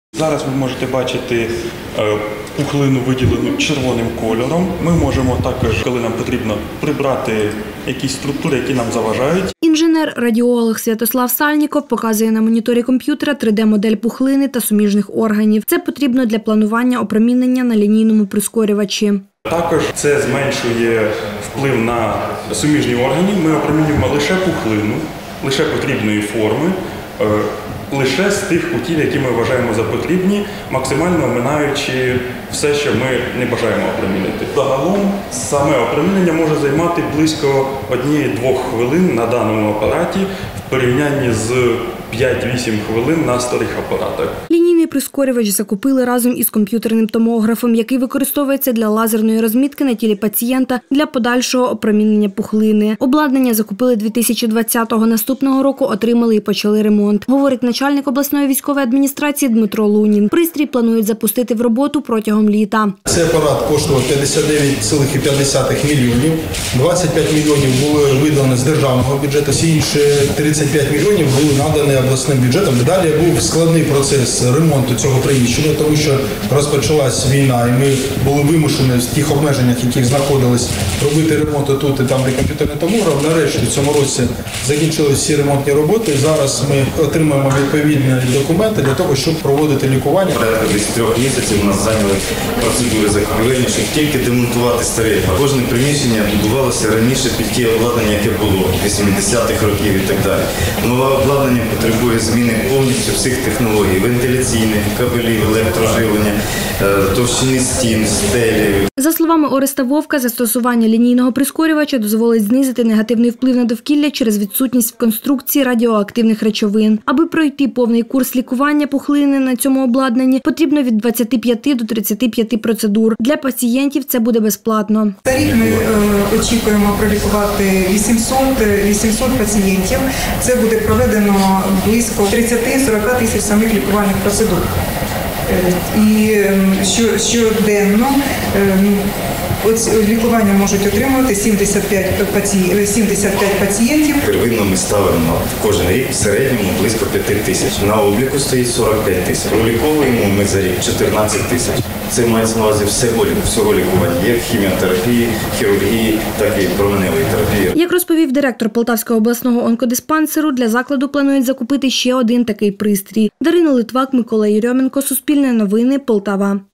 Зараз ви можете бачити пухлину, виділену червоним кольором. Ми можемо також, коли нам потрібно, прибрати якісь структури, які нам заважають. Інженер-радіолог Святослав Сальніков показує на моніторі комп'ютера 3D-модель пухлини та суміжних органів. Це потрібно для планування опромінення на лінійному прискорювачі. Також це зменшує вплив на суміжні органи. Ми опромінюємо лише пухлину, лише потрібної форми, лише з тих кутів, які ми вважаємо за потрібні, максимально оминаючи все, що ми не бажаємо опромінити. Загалом саме опромінення може займати близько 1-2 хвилин на даному апараті в порівнянні з 5-8 хвилин на старих апаратах. Лінійний прискорювач закупили разом із комп'ютерним томографом, який використовується для лазерної розмітки на тілі пацієнта для подальшого опромінення пухлини. Обладнання закупили 2020-го, наступного року отримали і почали ремонт, говорить начальник обласної військової адміністрації Дмитро Лунін. Пристрій планують запустити в роботу протягом літа. Цей апарат коштував 59,5 мільйонів. 25 мільйонів було видано з державного бюджету, всі інші 35 мільйонів були надані обласним бюджетом. Далі був складний процес ремонту цього приміщення, тому що розпочалась війна, і ми були вимушені в тих обмеженнях, яких знаходились, робити ремонт тут і там, де комп'ютерний томограф. Нарешті в цьому році закінчилися всі ремонтні роботи. Зараз ми отримаємо відповідні документи для того, щоб проводити лікування. Порядка десь 3 місяців у нас зайняли процедури закупівельні, щоб тільки демонтувати старі. Кожне приміщення будувалося раніше під ті обладнання, яке було 80-х років і так далі. Нове обладнання потребує зміни повністю всіх технологій: вентиляційних, кабелів, електроживлення, товщини стін, стелі. За словами Ореста Вовка, застосування лінійного прискорювача дозволить знизити негативний вплив на довкілля через відсутність в конструкції радіоактивних речовин. Аби пройти повний курс лікування пухлини на цьому обладнанні, потрібно від 25 до 35 процедур. Для пацієнтів це буде безплатно. За рік ми очікуємо пролікувати 800 пацієнтів. Це буде проведено близько 30-40 тисяч самих лікувальних процедур. І щоденно лікування можуть отримувати 75 пацієнтів. Первинно ми ставимо кожен рік в середньому близько 5 тисяч. На обліку стоїть 45 тисяч. Проліковуємо ми за рік 14 тисяч. Це мається на увазі всього лікування. Є хіміотерапії, хірургії, так і променевої терапії. Як розповів директор Полтавського обласного онкодиспансеру, для закладу планують закупити ще один такий пристрій. Дарина Литвак, Микола Єрьоменко, Суспільне новини, Полтава.